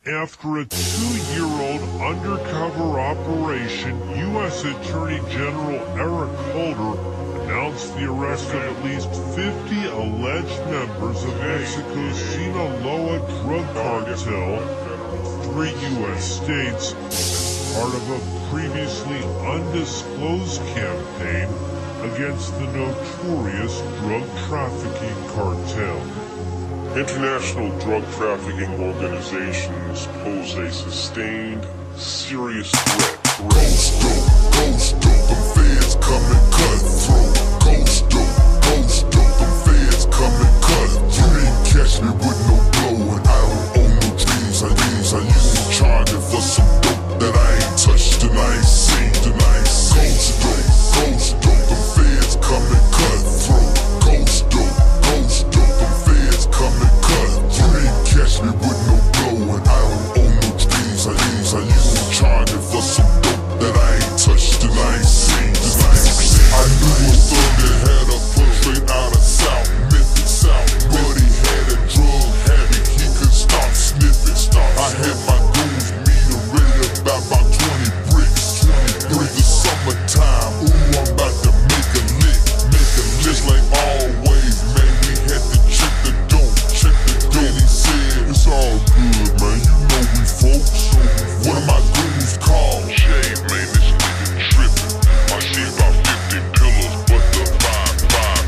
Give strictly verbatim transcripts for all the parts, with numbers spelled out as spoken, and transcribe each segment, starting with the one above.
After a two-year-old undercover operation, U S Attorney General Eric Holder announced the arrest of at least fifty alleged members of Mexico's Sinaloa drug cartel in three U S states, part of a previously undisclosed campaign against the notorious drug trafficking cartel. International drug trafficking organizations pose a sustained, serious threat. Ghost dope, ghost dope, them feds coming cutthroat. Ghost dope, ghost dope, them feds coming cutthroat. You didn't catch me with no blow, and I don't own no dreams. I dreams, I used to charge it for some dope that I ain't touched and I ain't seen, and I ain't seen. Ghost dope, ghost dope, them feds coming cutthroat. Ghost dope, ghost dope, them feds coming cutthroat. You didn't catch me with no blow, and I don't own no dreams. I dreams, I used to charge it for some dope that I ain't touched and I ain't seen, and I ain't seen. I knew a thug that had a plug straight out of South Memphis, South, but he had a drug habit, he could stop sniffing, stop. I had my goons meet him, ready to buy about twenty bricks, twenty bricks. The summertime, ooh, I'm about to make a lick, make a lick. Just like always, man, we had to check the dope, check the dope. Then he said, it's all good, man, you know we folks. One of my goons called Shade, man, this nigga trippin'. I see about fifty pillars, but the five, five,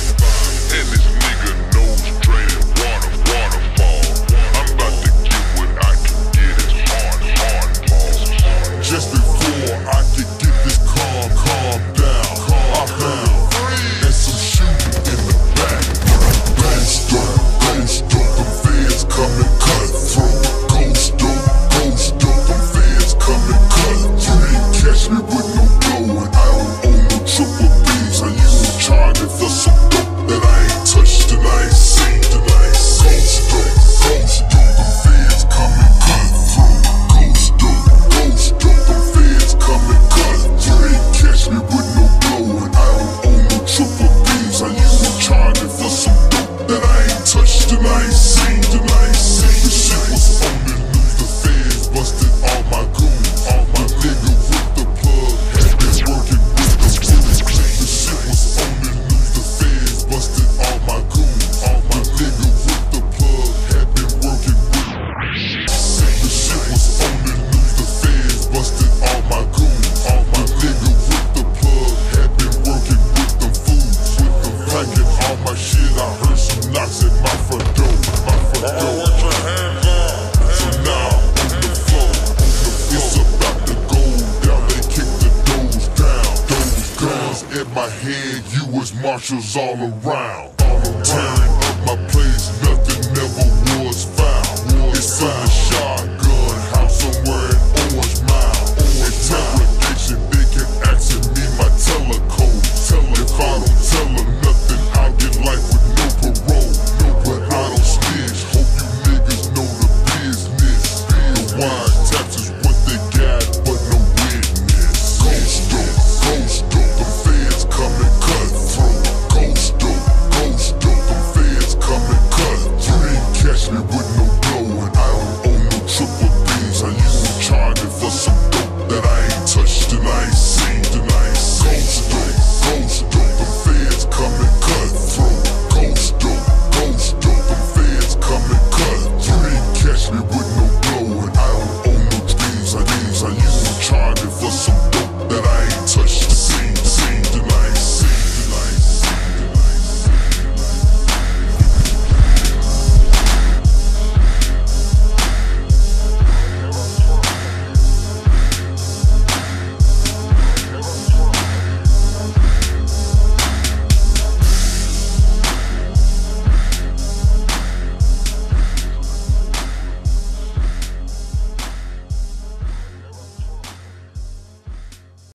five. And this nigga nose draining water, waterfall. I'm about to get what I can get, it's hard, hard pause. just before I could get this calm, calm down. I heard and some shooting in the back. Ghost dope, ghost dope, them feds coming cutthroat. Ghost dope, ghost dope, them feds coming cutthroat. You didn't catch me with no blow, and I don't own no triple B's. I used to charge it for some dope that I ain't touched and I ain't seen, and I ain't seen. Ghost dope, ghost dope, them feds coming cutthroat. Ghost dope, ghost dope, them feds coming cutthroat. You didn't catch me with no blow, and I don't own no triple B's. I used to charge it for some dope that I ain't touched and I ain't seen, and I ain't seen. The shit was on the news, the feds busted all my goons. All my nigga with the plug had been working with the fools. The shit was on the news, the feds busted all my goons. All my nigga with the plug had been working with the shit was on the news, the feds busted all my goons. All my nigga with the plug had been working with them fools. With them packing all my shit, I heard some knocks at my front door. My front door. So now on the floor, it's about to go down. They kick the doors down. Those guns in my head, you was marshals all around. Tearing